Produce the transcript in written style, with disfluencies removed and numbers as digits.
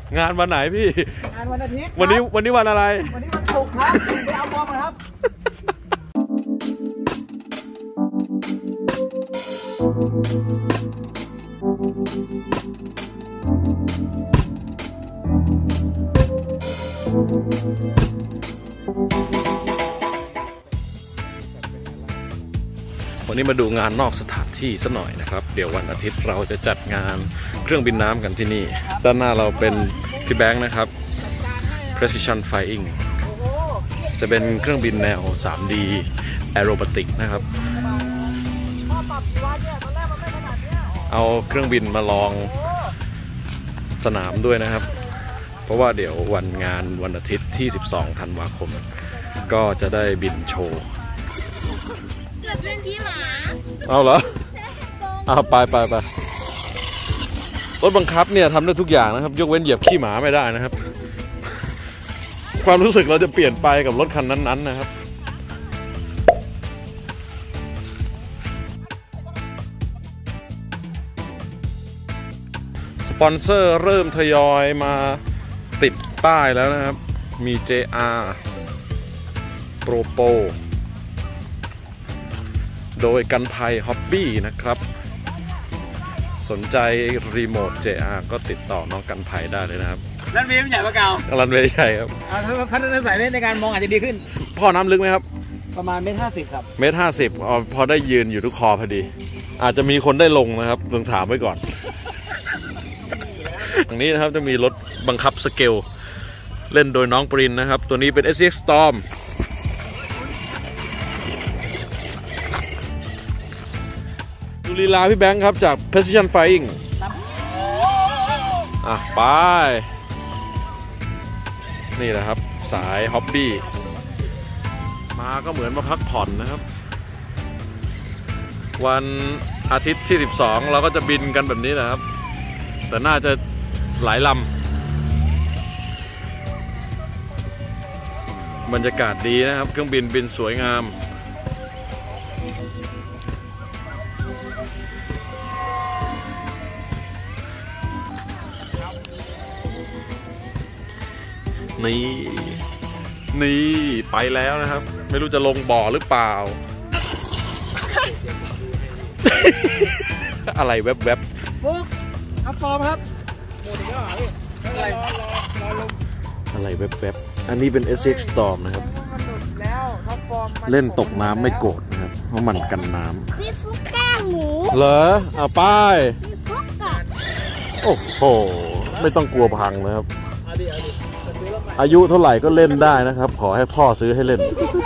งานวันไหนพี่งานวันอาทิตย์วันนี้วันอะไรวันนี้วันศุกร์ครับไปเอาบอลมาครับวันนี้มาดูงานนอกสถานที่ซะหน่อยนะครับเดี๋ยววันอาทิตย์เราจะจัดงานเครื่องบินน้ำกันที่นี่ด้านหน้าเราเป็นพี่แบงค์นะครับ Precision Flying จะเป็นเครื่องบินแนว 3D Aerobatic นะครับเอาเครื่องบินมาลองสนามด้วยนะครับเพราะว่าเดี๋ยววันอาทิตย์ที่12ธันวาคมก็จะได้บินโชว์เกิดเป็นพี่หมาเอาเหรอเอาไปรถบังคับเนี่ยทำได้ทุกอย่างนะครับยกเว้นเหยียบขี้หมาไม่ได้นะครับความรู้สึกเราจะเปลี่ยนไปกับรถคันนั้นๆนะครับสปอนเซอร์เริ่มทยอยมาติดป้ายแล้วนะครับมี JR Propo โดยกันภัยฮ็อบบี้นะครับสนใจรีโมท JR ก็ติดต่อน้องกันภัยได้เลยนะครับรันเวย์ใหญ่ปะเก่ารันเวย์ใหญ่ครับถ้าพัฒนาสายเล่นในการมองอาจจะดีขึ้นพ่อน้ำลึกไหมครับประมาณ1.50 ครับ 1.50 พอได้ยืนอยู่ทุกคอพอดีอาจจะมีคนได้ลงนะครับลองถามไว้ก่อนตรงนี้นะครับจะมีรถบังคับสเกลเล่นโดยน้องปรินนะครับตัวนี้เป็น SCX Storm ดูลีลาพี่แบงค์ครับจาก Precision Flying ไปนี่แหละครับสายฮ็อบบี้มาก็เหมือนมาพักผ่อนนะครับวันอาทิตย์ที่12เราก็จะบินกันแบบนี้นะครับแต่น่าจะหลายลำบรรยากาศดีนะครับเครื่องบินบินสวยงามนี่ไปแล้วนะครับไม่รู้จะลงบ่อหรือเปล่า อะไรแวบฟุกอัพฟอร์มครับอะไรแวบอันนี้เป็น SCX Storm นะครับเล่นตกน้ำไม่โกรธนะครับเพราะมันกันน้ำพี่ฟุกแกล้งหมูเหรอเอาป้ายพี่ฟุกอะโอ้โหไม่ต้องกลัวพังนะครับอายุเท่าไหร่ก็เล่นได้นะครับขอให้พ่อซื้อให้เล่น